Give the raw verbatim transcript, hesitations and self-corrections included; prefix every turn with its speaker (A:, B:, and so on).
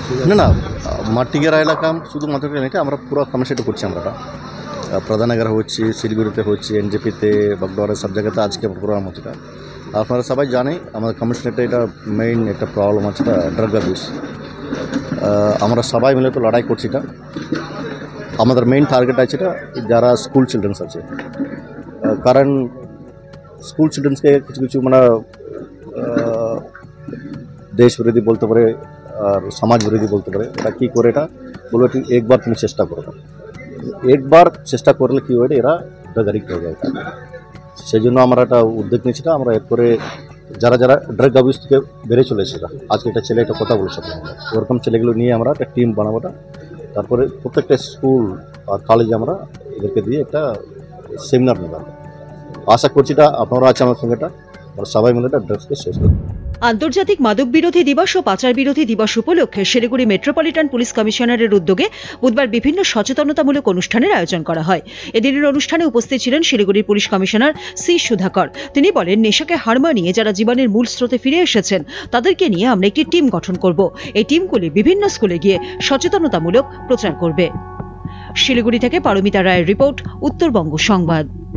A: না না মাটিগেরা এলাকা শুধুমাত্র এটা আমরা পুরো কমিশনটা করছি আমরা প্রধাননগর হচ্ছে শিলিগুড়িতে হচ্ছে এনজেপিতে বাগডোয়ারা সব জায়গাতে আজকে প্রোগ্রাম হচ্ছে আপনারা সবাই জানেন আমাদের কমিশনেরটা এটা মেইন একটা প্রবলেম আছে ড্রাগ অ্যাবিউজ আমরা সবাই মিলে তো লড়াই করছি এটা আমাদের মেইন টার্গেট আছে এটা যারা স্কুল চিলড্রেন্স আছে কারণ স্কুল চিলড্রেন্সকে কিছু কিছু মানে দেশ বিরোধী বলতে পারে আর সমাজ বিরোধী বলতে পারে এটা কী করে এটা বলবো ঠিক একবার তুমি চেষ্টা করো একবার চেষ্টা করলে কী হয় এরা ড্রাগ অ্যাডিক্ট হয়ে যায় সেই জন্য আমরা একটা উদ্যোগ নিয়েছিলাম আমরা এরপরে যারা যারা ড্রাগ অ্যাবিউজ থেকে বেড়ে চলেছে আজকে একটা ছেলে একটা কথা বলে সাথে আমরা ওরকম ছেলেগুলো নিয়ে আমরা একটা টিম বানাবোটা তারপরে প্রত্যেকটা স্কুল আর কলেজে আমরা এদেরকে দিয়ে একটা সেমিনার নেব আশা করছি এটা আপনারা আছে আমার সঙ্গে এটা সবাই মিলে এটা ড্রাগসকে শেষ করব।
B: আন্তর্জাতিক মাদক বিরোধী দিবস ও পাচার বিরোধী দিবস উপলক্ষে শিলিগুড়ি মেট্রোপলিটন পুলিশ কমিশনারের উদ্যোগে বুধবার বিভিন্ন সচেতনতামূলক অনুষ্ঠানের আয়োজন করা হয়। এদিনের অনুষ্ঠানে উপস্থিত ছিলেন শিলিগুড়ির পুলিশ কমিশনার সি সুধাকর। তিনি বলেন, নেশাকে হার মানিয়ে যারা জীবনের মূল স্রোতে ফিরে এসেছেন তাদেরকে নিয়ে আমরা একটি টিম গঠন করব। এই টিমগুলি বিভিন্ন স্কুলে গিয়ে সচেতনতামূলক প্রচার করবে। শিলিগুড়ি থেকে পারমিতা রায়ের রিপোর্ট, উত্তরবঙ্গ সংবাদ।